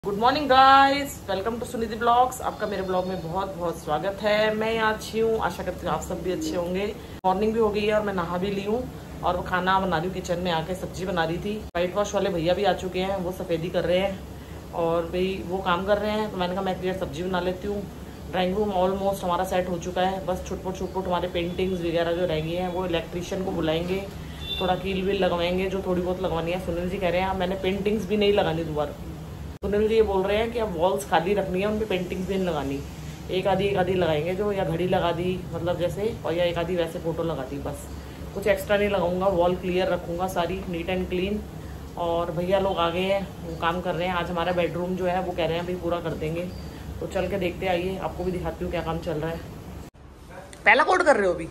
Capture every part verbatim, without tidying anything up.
Good morning guys, welcome to Sunidhi vlogs. आपका मेरे blog में बहुत बहुत स्वागत है। मैं यहाँ अच्छी हूँ, आशा करती हूँ आप सब भी अच्छे होंगे। मॉर्निंग भी हो गई है और मैं नहा भी ली हूँ और वो खाना बना रही हूँ। किचन में आके सब्जी बना रही थी। वाइट वॉश वाले भैया भी आ चुके हैं, वो सफ़ेदी कर रहे हैं और भाई वो काम कर रहे हैं। तो मैंने कहा मैं क्लियर सब्जी बना लेती हूँ। ड्राइंग रूम ऑलमोस्ट हमारा सेट हो चुका है, बस छुटपुट छुटपुट हमारे पेंटिंग्स वगैरह जो रह गई हैं वो इलेक्ट्रीशियन को बुलाएंगे, थोड़ा कील वील लगवाएंगे जो थोड़ी बहुत लगवानी है। सुनील जी कह रहे हैं मैंने पेंटिंग्स भी नहीं लगानी दोबारा। सुनील जी ये बोल रहे हैं कि अब वॉल्स खाली रखनी है, उन पर पेंटिंग्स भी नहीं लगानी, एक आधी एक आधी लगाएंगे जो, या घड़ी लगा दी मतलब जैसे, और या एक आधी वैसे फोटो लगा दी, बस कुछ एक्स्ट्रा नहीं लगाऊंगा। वॉल क्लियर रखूंगा सारी नीट एंड क्लीन। और भैया लोग आ गए हैं, वो काम कर रहे हैं। आज हमारा बेडरूम जो है वो कह रहे हैं भाई पूरा कर देंगे, तो चल के देखते आइए, आपको भी दिखाती हूँ क्या काम चल रहा है। पहला कोड कर रहे हो अभी?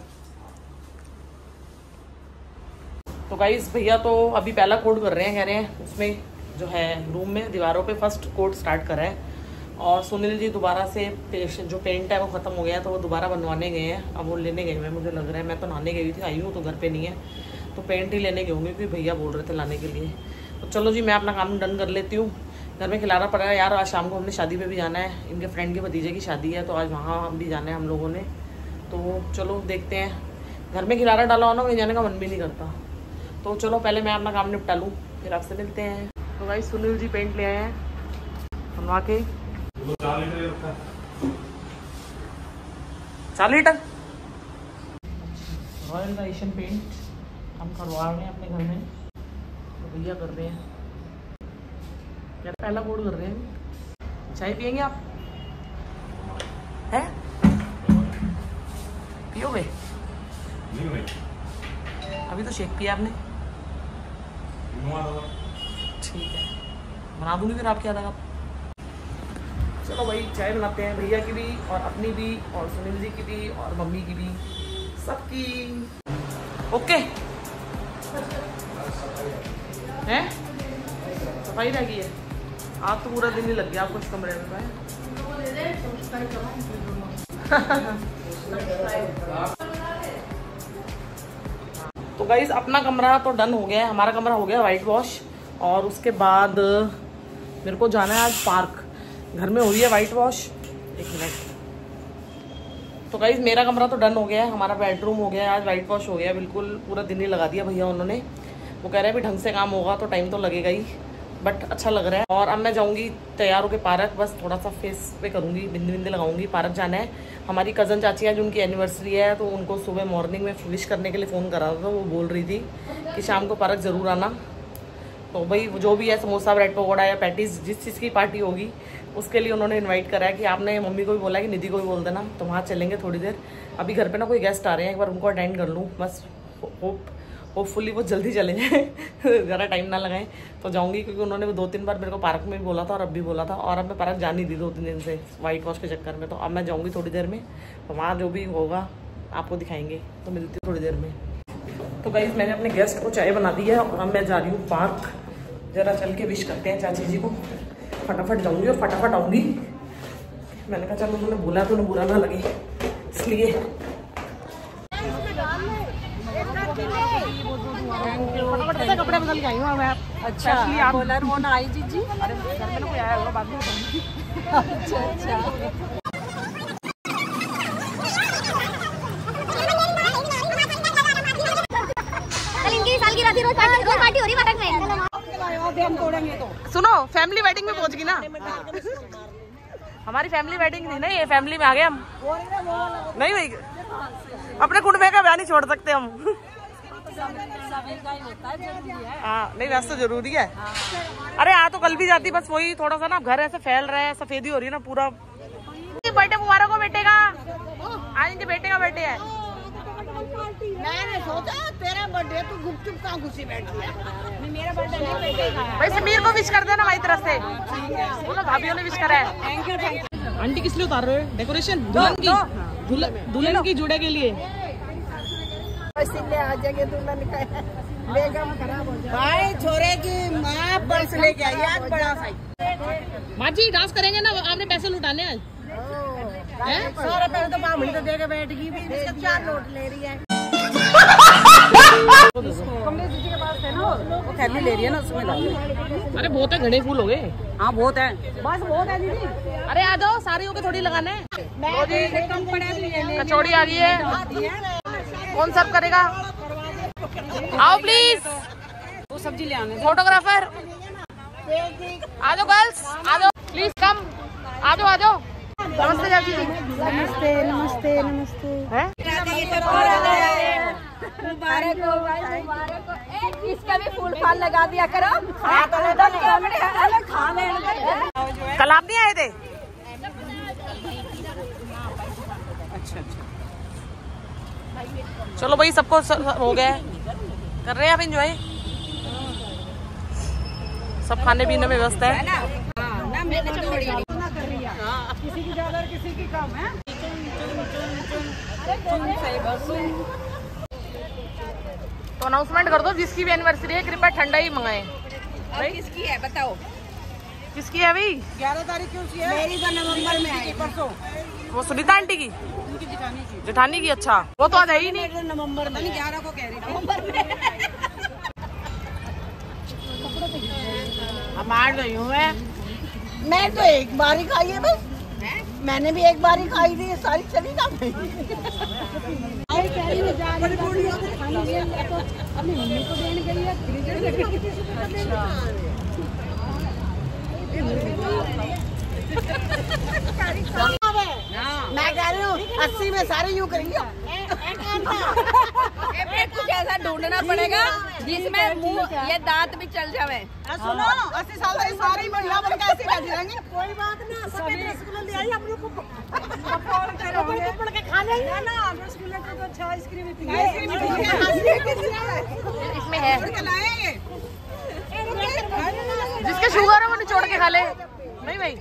तो गाइस भैया तो अभी पहला कोड कर रहे हैं, कह रहे हैं उसमें जो है रूम में दीवारों पे फर्स्ट कोट स्टार्ट करा है। और सुनील जी दोबारा से जो पेंट है वो ख़त्म हो गया है, तो वो दोबारा बनवाने गए हैं। अब वो लेने गए हैं, मुझे लग रहा है। मैं तो नहाने गई थी, आई हूँ तो घर पे नहीं है, तो पेंट ही लेने गए होंगे क्योंकि भैया बोल रहे थे लाने के लिए। तो चलो जी मैं अपना काम डन कर लेती हूँ। घर में खिलाना पड़ रहा है यार। आज शाम को हमने शादी पे भी जाना है, इनके फ्रेंड के भतीजे की शादी है, तो आज वहाँ हम भी जाना है हम लोगों ने। तो चलो देखते हैं। घर में खिलाना डाला हो ना, कहीं जाने का मन भी नहीं करता। तो चलो पहले मैं अपना काम निपटा लूँ, फिर आपसे मिलते हैं। तो भाई सुनील जी पेंट ले आए हैं बनवा के, चार लीटर रॉयल एशियन पेंट हम करवा रहे हैं अपने घर में। तो भैया कर रहे हैं क्या, पहला कोड कर रहे हैं। चाय पियेंगे आप? हैं पियोगे? अभी तो शेक पिया आपने। ठीक है, बना दूंगी फिर आपके आधा कप। चलो भाई चाय बनाते हैं, भैया की भी और अपनी भी और सुनील जी की भी और मम्मी की भी, सबकी। ओके हैं, सफाई रह गई है। आज तो पूरा दिन ही लग गया आपको इस कमरे में। तो गाइस अपना कमरा तो डन हो गया है, हमारा कमरा हो गया वाइट वॉश। और उसके बाद मेरे को जाना है आज पार्क। घर में हुई है वाइट वॉश, एक मिनट। तो गाइस मेरा कमरा तो डन हो गया है, हमारा बेडरूम हो गया है, आज वाइट वॉश हो गया बिल्कुल, पूरा दिन ही लगा दिया भैया उन्होंने। वो कह रहे हैं भी ढंग से काम होगा तो टाइम तो लगेगा ही, बट अच्छा लग रहा है। और अब मैं जाऊंगी तैयार होकर पार्क, बस थोड़ा सा फेस पे करूंगी, बिंदी बिंदी लगाऊंगी। पार्क जाना है, हमारी कज़न चाची है जिनकी एनिवर्सरी है, तो उनको सुबह मॉर्निंग में विश करने के लिए फ़ोन करा था। वो बोल रही थी कि शाम को पार्क ज़रूर आना। तो भाई जो भी है समोसा ब्रेड पकौड़ा या पैटीज जिस चीज़ की पार्टी होगी उसके लिए उन्होंने इनवाइट करा है कि आपने मम्मी को भी बोला कि निधि को भी बोल देना, तो वहाँ चलेंगे थोड़ी देर। अभी घर पे ना कोई गेस्ट आ रहे हैं, एक बार उनको अटेंड कर लूँ बस। होप होपफुली वो जल्दी चले जाएँ ज़रा टाइम ना लगाएं तो जाऊँगी, क्योंकि उन्होंने दो तीन बार मेरे को पार्क में भी बोला था और अब भी बोला था। और अब मैं पार्क जा नहीं दी दो तीन दिन से वाइट वॉश के चक्कर में। तो अब मैं जाऊँगी थोड़ी देर में, तो वहाँ जो भी होगा आपको दिखाएंगे। तो मिलती हूँ थोड़ी देर में। तो गाइस मैंने अपने गेस्ट को चाय बना दी है और अब मैं जा रही हूँ पार्क। जरा चल के विश करते हैं चाची जी को। फटाफट जाऊंगी और फटाफट आऊंगी। मैंने कहा चलो उन्होंने बोला तो उन्हें बुरा ना लगे, इसलिए। कपड़े बदल के आई हूँ मैं। अच्छा आप बोलर वो ना आई जी जी। अरे घर में ना कोई आया होगा, बाद में बताऊंगी। अच्छा अच्छा पार्टी हो रही है में। सुनो फैमिली वेडिंग में पहुंच गई ना हमारी फैमिली वेडिंग थी ना, ये फैमिली में आ गए हम। नहीं भाई अपने कुंडे का ब्याह नहीं छोड़ सकते हम। हाँ नहीं वैसे तो जरूरी है। अरे आ तो कल भी जाती, बस वही थोड़ा सा ना घर ऐसे फैल रहा है, सफेदी हो रही है ना पूरा। बर्थडे मुबारक हो बेटे का, आज इनके बेटे का बर्थडे है। मैंने सोचा तेरा बर्थडे तू गुपचुप कहाँ घुसी बैठी है। मेरा बर्थडे नहीं बेटे का है। भाई समीर को विश कर देना हमारी तरफ से, बोलो भाभीयों ने विश करा है। Thank you thank you. Aunty किस लिए उतार रहे हो डेकोरेशन? दुल्हन की, दुल्हन की जुड़े के लिए। भाई छोरे की माँ पर्स लेके आई आज बड़ा साइज। माँ जी डांस करेंगे ना, आपने पैसे लुटाने आज। सौ रुपए तो बामणी तो देके बैठ गई भी, चार नोट ले रही है। कमलेश जी के पास थे ना, वो थैली ले रही है ना, उसमें डाल। अरे बहुत है, घने फूल हो गए। हाँ बहुत है, बस बहुत है दीदी। अरे आ जाओ, सारी होके थोड़ी लगाने। कचौड़ी आ गई है, कौन सर्व करेगा? आओ प्लीज, वो सब्जी ले आने। फोटोग्राफर आ जाओ, गर्ल्स आ जाओ प्लीज, कम आ जाओ, आ जाओ। नमस्ते चाची जी। नमस्ते नमस्ते नमस्ते। मुबारक हो भाई, मुबारक हो। इसका भी फूल फाल लगा दिया करो। कल आप नहीं आए थे? अच्छा अच्छा, चलो भाई, सबको हो गया है, कर रहे हैं आप एंजॉय। सब खाने पीने में व्यस्त है। किसी की ज्यादा किसी की कम है। तो अनाउंसमेंट कर दो, जिसकी भी एनिवर्सरी है कृपया ठंडा ही मंगाए। भाई किसकी है बताओ? किसकी है अभी? ग्यारह तारीख क्यों है? मेरी तो नवंबर में आई, परसों। वो सुनीता आंटी की, उनकी जेठानी की। जेठानी की। अच्छा, वो तो आज है ही नहीं। नवंबर में, ग्यारह को कह रही थी। हमार गई हूँ मैं मैं तो एक बार ही खाई है बस। मैंने भी एक बार ही खाई थी, सारी चली ना गई। मैं कह रही हूँ अस्सी में सारे यूँ करेंगे। कुछ ऐसा ढूंढना पड़ेगा जिसमें मुंह ये दांत भी चल जावे। सुनो, अस्सी साल तक सारे ही बढ़िया बन के ऐसे बैठे रहेंगे। कोई बात ना, सफेद रसगुल्ला ले आई, हम लोग को पकड़ के खा लेंगे ना। रसगुल्ला तो अच्छा, आइसक्रीम भी पीएंगे। इसमें है, लाएंगे। जिसके शुगर है वो निचोड़ के खा ले। नहीं भाई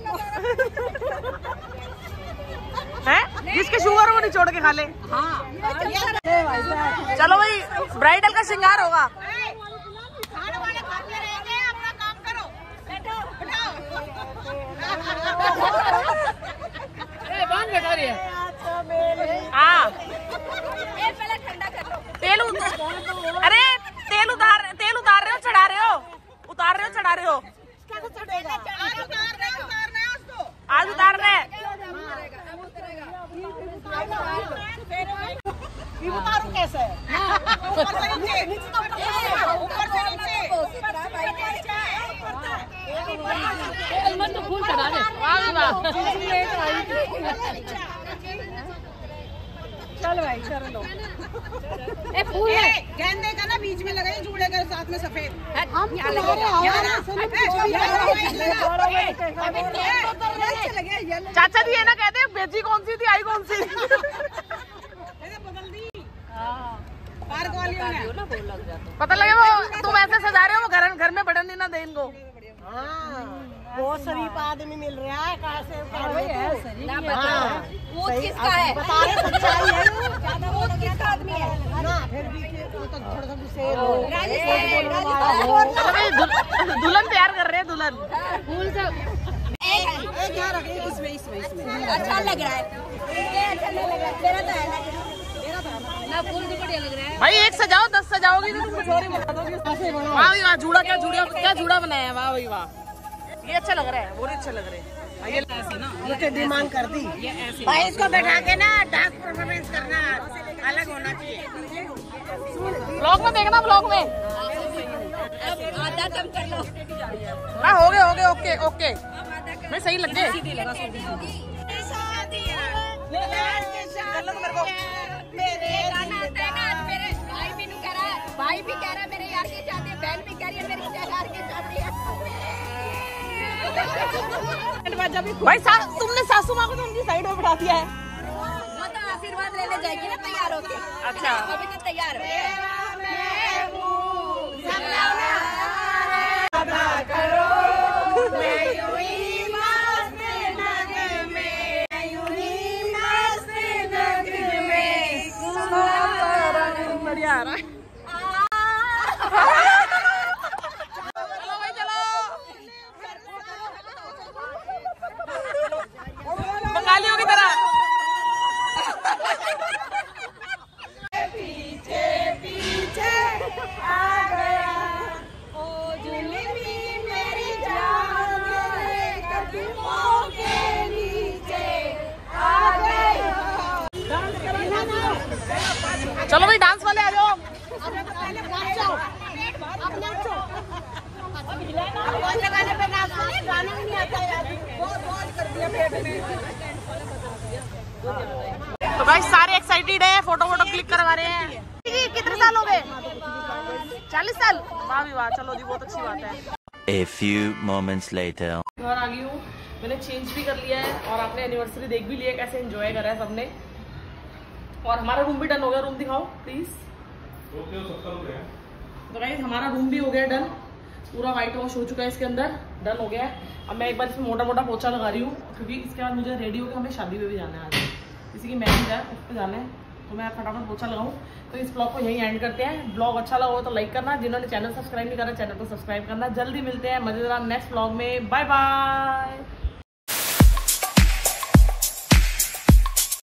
है, जिसके शुगर है वो निचोड़ के खा ले। हाँ, चलो भाई, ब्राइडल का श्रृंगार होगा। खाने वाले खाते रहेंगे, अपना काम करो। बैठो, बैठाओ। कौन बैठा रही है? हाँ, पहले ठंडा कर लो। तेल उतार, अरे तेल उतार, तेल उतार रहे हो चढ़ा रहे हो? उतार रहे हो चढ़ा रहे हो? आज उतार रहे हैं। उतारू कैसे? ऊपर से नीचे, ऊपर से नीचे। तो फूल चढ़ा दे। वाह वाह, चल भाई, चल लो। ए फूल है, गेंदे का ना बीच में लगाइए, जुड़े के साथ में सफेद। हम यहाँ लगे। चाचा जी ये ना कहते बेची कौन सी थी, आई कौन सी? बदल दी पार्क वालियों ने। पता लगे वो तुम ऐसे सजा रहे हो, वो घर घर में बढ़न ना दे इनको। बहुत शरीफ आदमी मिल रहा है, कहाँ से? ना बताओ ऊँट किसका है? बता रहे सच्चाई है। ज्यादा ऊँट किसका आदमी है? ना फिर भी वो तो थोड़ा सा गुस्से। दुल्हन तैयार कर रहे हैं, दुल्हन। फूल सब एक यहाँ रख, एक इसमें इसमें इसमें। अच्छा लग रहा है, ये अच्छा नहीं लग रहा है। मेरा तो है ना, ना फूल भी बढ़िया लग रहा है। भाई एक सजाओ, दस सजाओगी तो तुम कुछ और ही बना दोगी। वाह भाई वाह, जूड़ा क्या जूड़ा, क्या जूड़ा बनाया है। वाह भाई वाह, ये अच्छा लग रहा है, वो अच्छा लग रहा है। ये मुझे डिमांड कर दी भाई, इसको बैठा के ना डांस परफॉर्मेंस करना अलग होना चाहिए। ब्लॉग में देखना, ब्लॉग में। आधा कम कर लो। हाँ हो गए, हो गए, ओके ओके। मैं सही लग गए। भाई भी कह रहा है, भाई भी कह रहा है मेरे यार की शादी है, बहन भी कह रही है मेरी यार की शादी है। भाई तुमने सासू माँ को तो उनकी साइड में बैठा दिया है। वो तो आशीर्वाद लेने जाएगी ना तैयार होके। अच्छा, अभी तो तैयार हो। बढ़िया आ रहा है। चलो भाई चलो, बंगालियों की तरह। पीछे पीछे तो भाई सारे एक्साइटेड है, फोटो वोटो क्लिक करवा रहे हैं। कितने साल हो गए? चालीस साल। वाह भी वाह, चलो जी बहुत अच्छी बात है। A few moments later. घर आ गई हूँ, मैंने चेंज भी कर लिया है और आपने एनिवर्सरी देख भी लिया, कैसे एंजॉय करा है सबने। और हमारा रूम भी डन हो गया, रूम दिखाओ प्लीज। तो गाइस हमारा रूम भी हो गया डन, पूरा व्हाइट वॉश हो चुका है, इसके अंदर डन हो गया है। अब मैं एक बार इसमें मोटा मोटा पोछा लगा रही हूँ, क्योंकि इसके बाद मुझे रेडी होकर हमें शादी में भी जाना है। आज किसी की मैरिज है, उस पर जाना है, तो मैं फटाफट पोछा लगाऊँ। तो इस ब्लॉग को यहीं एंड करते हैं। ब्लॉग अच्छा लगा हो तो लाइक करना, जिन्होंने चैनल सब्सक्राइब नहीं करा चैनल को सब्सक्राइब करना। जल्दी मिलते हैं मजेदार नेक्स्ट ब्लॉग में। Bye bye.